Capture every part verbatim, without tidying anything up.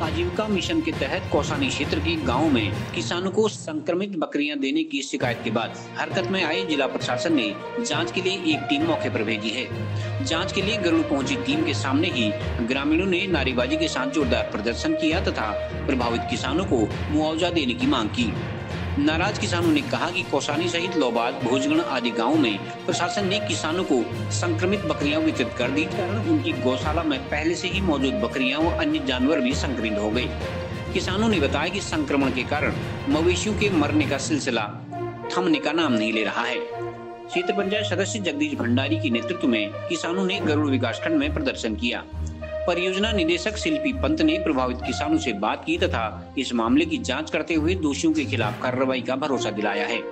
आजीविका मिशन के तहत कौसानी क्षेत्र के गांव में किसानों को संक्रमित बकरियां देने की शिकायत के बाद हरकत में आए जिला प्रशासन ने जांच के लिए एक टीम मौके पर भेजी है। जांच के लिए गरुड़ पहुंची टीम के सामने ही ग्रामीणों ने नारेबाजी के साथ जोरदार प्रदर्शन किया तथा प्रभावित किसानों को मुआवजा देने की मांग की। नाराज किसानों ने कहा कि कौसानी सहित लोबाद, भोजगण आदि गांवों में प्रशासन ने किसानों को संक्रमित बकरियां वितरित कर दी, कारण उनकी गौशाला में पहले से ही मौजूद बकरियां व अन्य जानवर भी संक्रमित हो गए। किसानों ने बताया कि संक्रमण के कारण मवेशियों के मरने का सिलसिला थमने का नाम नहीं ले रहा है। क्षेत्र पंचायत सदस्य जगदीश भंडारी के नेतृत्व में किसानों ने गरुड़ विकासखंड में प्रदर्शन किया। परियोजना निदेशक शिल्पी पंत ने प्रभावित किसानों से बात की तथा इस मामले की जांच करते हुए दोषियों के खिलाफ कार्रवाई का भरोसा दिलाया है।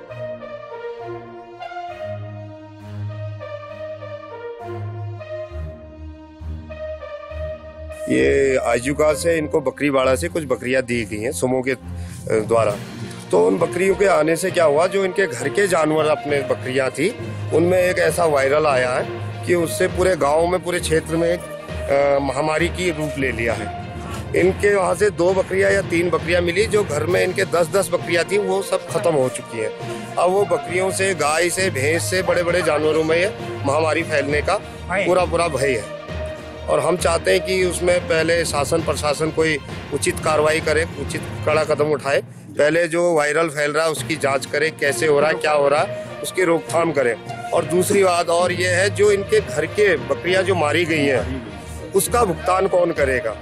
ये आजीविका से इनको बकरीवाड़ा से कुछ बकरियां दी गई हैं सुमो के द्वारा। तो उन बकरियों के आने से क्या हुआ, जो इनके घर के जानवर अपने बकरियां थी उनमें एक ऐसा वायरल आया है कि उससे पूरे गांव में, पूरे क्षेत्र में एक महामारी की रूप ले लिया है। इनके वहाँ से दो बकरियां या तीन बकरियां मिली, जो घर में इनके दस दस बकरियां थी वो सब खत्म हो चुकी हैं। अब वो बकरियों से, गाय से, भैंस से, बड़े बड़े जानवरों में ये महामारी फैलने का पूरा पूरा भय है। और हम चाहते हैं कि उसमें पहले शासन प्रशासन कोई उचित कार्रवाई करे, उचित कड़ा कदम उठाए। पहले जो वायरल फैल रहा है उसकी जांच करे, कैसे हो रहा है, क्या हो रहा है, उसकी रोकथाम करे। और दूसरी बात और ये है, जो इनके घर के बकरियां जो मारी गई हैं उसका भुगतान कौन करेगा,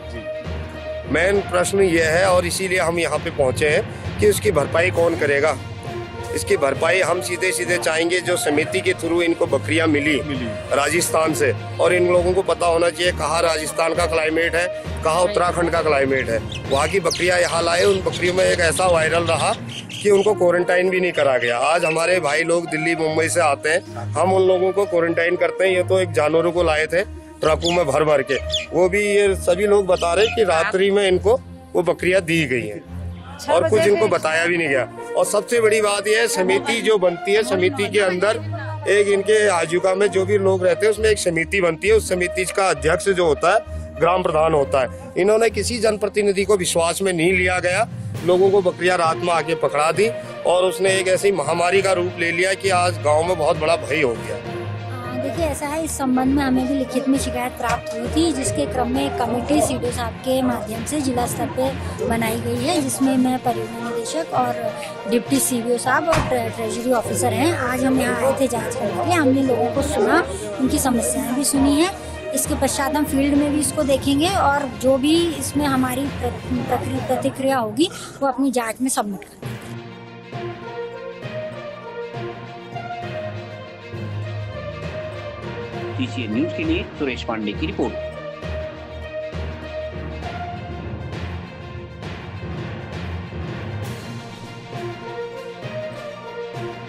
मेन प्रश्न ये है। और इसीलिए हम यहाँ पे पहुँचे हैं कि उसकी भरपाई कौन करेगा। इसकी भरपाई हम सीधे सीधे चाहेंगे, जो समिति के थ्रू इनको बकरियां मिली, मिली राजस्थान से, और इन लोगों को पता होना चाहिए कहाँ राजस्थान का क्लाइमेट है, कहाँ उत्तराखंड का क्लाइमेट है। वहाँ की बकरियां यहाँ लाए, उन बकरियों में एक ऐसा वायरल रहा कि उनको क्वारंटाइन भी नहीं करा गया। आज हमारे भाई लोग दिल्ली मुंबई से आते हैं, हम उन लोगों को क्वारंटाइन करते हैं। ये तो एक जानवरों को लाए थे ट्रकों में भर भर के, वो भी ये सभी लोग बता रहे कि रात्रि में इनको वो बकरियां दी गई हैं और कुछ इनको बताया भी नहीं गया। और सबसे बड़ी बात यह है, समिति जो बनती है, समिति के अंदर एक इनके आजीविका में जो भी लोग रहते हैं उसमें एक समिति बनती है। उस समिति का अध्यक्ष जो होता है ग्राम प्रधान होता है। इन्होंने किसी जनप्रतिनिधि को विश्वास में नहीं लिया गया, लोगों को बकरियां रात में आके पकड़ा दी और उसने एक ऐसी महामारी का रूप ले लिया कि आज गाँव में बहुत बड़ा भय हो गया। देखिए, ऐसा है, इस संबंध में हमें भी लिखित में शिकायत प्राप्त हुई थी, जिसके क्रम में कमेटी सीडीओ साहब के माध्यम से जिला स्तर पे बनाई गई है, जिसमें मैं परियोजना निदेशक और डिप्टी सीडीओ साहब और ट्रेजरी ऑफिसर हैं। आज हम यहाँ आए थे जांच करने के लिए। हमने लोगों को सुना, उनकी समस्याएं भी सुनी है। इसके पश्चात हम फील्ड में भी इसको देखेंगे और जो भी इसमें हमारी प्रतिक्रिया होगी वो अपनी जाँच में सबमिट करेंगे। न्यूज़ के लिए सुरेश पांडे की रिपोर्ट।